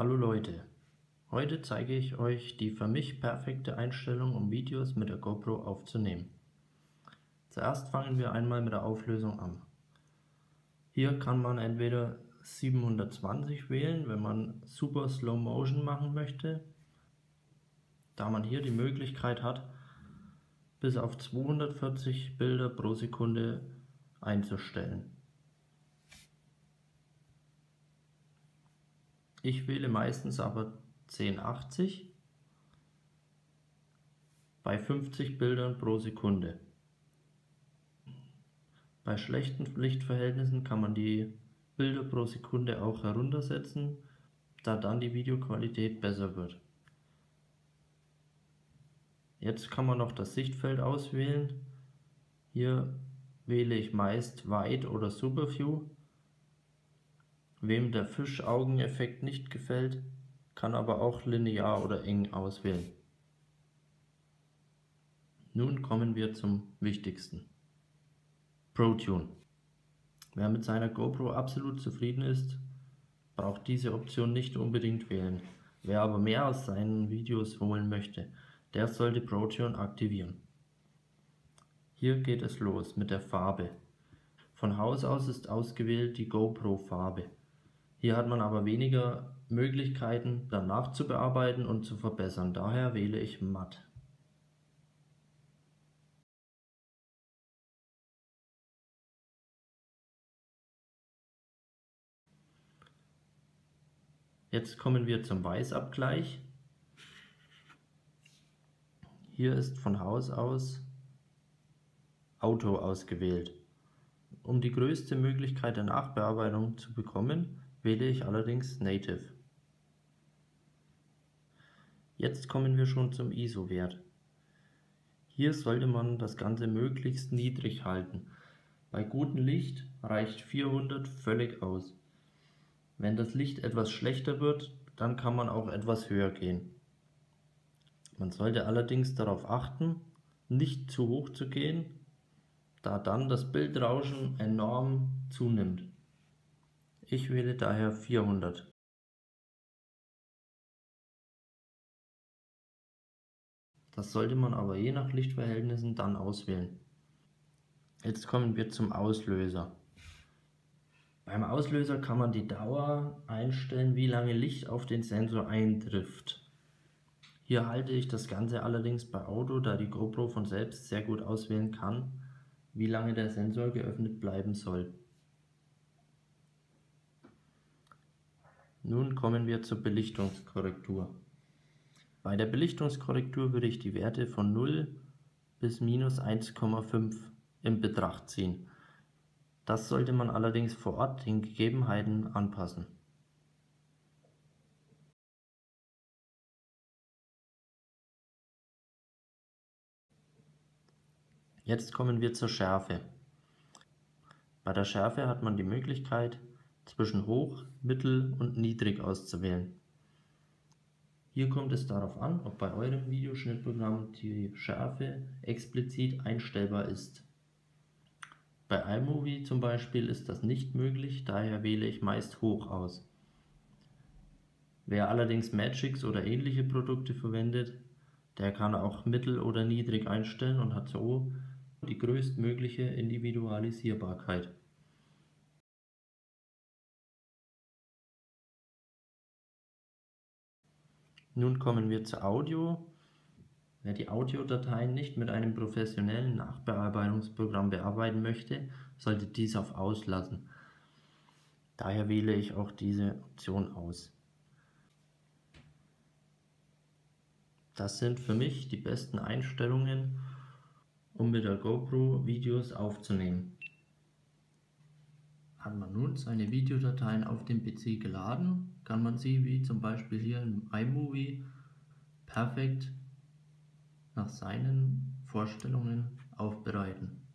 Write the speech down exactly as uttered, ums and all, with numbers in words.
Hallo Leute, heute zeige ich euch die für mich perfekte Einstellung, um Videos mit der GoPro aufzunehmen. Zuerst fangen wir einmal mit der Auflösung an. Hier kann man entweder siebenhundertzwanzig wählen, wenn man super Slow Motion machen möchte, da man hier die Möglichkeit hat, bis auf zweihundertvierzig Bilder pro Sekunde einzustellen. Ich wähle meistens aber zehn achtzig bei fünfzig Bildern pro Sekunde. Bei schlechten Lichtverhältnissen kann man die Bilder pro Sekunde auch heruntersetzen, da dann die Videoqualität besser wird. Jetzt kann man noch das Sichtfeld auswählen. Hier wähle ich meist Wide oder Superview. Wem der Fischaugeneffekt nicht gefällt, kann aber auch linear oder eng auswählen. Nun kommen wir zum Wichtigsten: ProTune. Wer mit seiner GoPro absolut zufrieden ist, braucht diese Option nicht unbedingt wählen. Wer aber mehr aus seinen Videos holen möchte, der sollte ProTune aktivieren. Hier geht es los mit der Farbe. Von Haus aus ist ausgewählt die GoPro-Farbe. Hier hat man aber weniger Möglichkeiten, danach zu bearbeiten und zu verbessern. Daher wähle ich Matt. Jetzt kommen wir zum Weißabgleich. Hier ist von Haus aus Auto ausgewählt. Um die größte Möglichkeit der Nachbearbeitung zu bekommen, wähle ich allerdings Native. Jetzt kommen wir schon zum I S O-Wert. Hier sollte man das Ganze möglichst niedrig halten. Bei gutem Licht reicht vierhundert völlig aus. Wenn das Licht etwas schlechter wird, dann kann man auch etwas höher gehen. Man sollte allerdings darauf achten, nicht zu hoch zu gehen, da dann das Bildrauschen enorm zunimmt. Ich wähle daher vierhundert. Das sollte man aber je nach Lichtverhältnissen dann auswählen. Jetzt kommen wir zum Auslöser. Beim Auslöser kann man die Dauer einstellen, wie lange Licht auf den Sensor eintrifft. Hier halte ich das Ganze allerdings bei Auto, da die GoPro von selbst sehr gut auswählen kann, wie lange der Sensor geöffnet bleiben soll. Nun kommen wir zur Belichtungskorrektur. Bei der Belichtungskorrektur würde ich die Werte von null bis minus eins Komma fünf in Betracht ziehen. Das sollte man allerdings vor Ort den Gegebenheiten anpassen. Jetzt kommen wir zur Schärfe. Bei der Schärfe hat man die Möglichkeit, zwischen hoch, mittel und niedrig auszuwählen. Hier kommt es darauf an, ob bei eurem Videoschnittprogramm die Schärfe explizit einstellbar ist. Bei iMovie zum Beispiel ist das nicht möglich, daher wähle ich meist hoch aus. Wer allerdings Magix oder ähnliche Produkte verwendet, der kann auch mittel oder niedrig einstellen und hat so die größtmögliche Individualisierbarkeit. Nun kommen wir zu Audio. Wer die Audiodateien nicht mit einem professionellen Nachbearbeitungsprogramm bearbeiten möchte, sollte dies auf Aus lassen. Daher wähle ich auch diese Option aus. Das sind für mich die besten Einstellungen, um mit der GoPro Videos aufzunehmen. Hat man nun seine Videodateien auf dem P C geladen, kann man sie, wie zum Beispiel hier im iMovie, perfekt nach seinen Vorstellungen aufbereiten.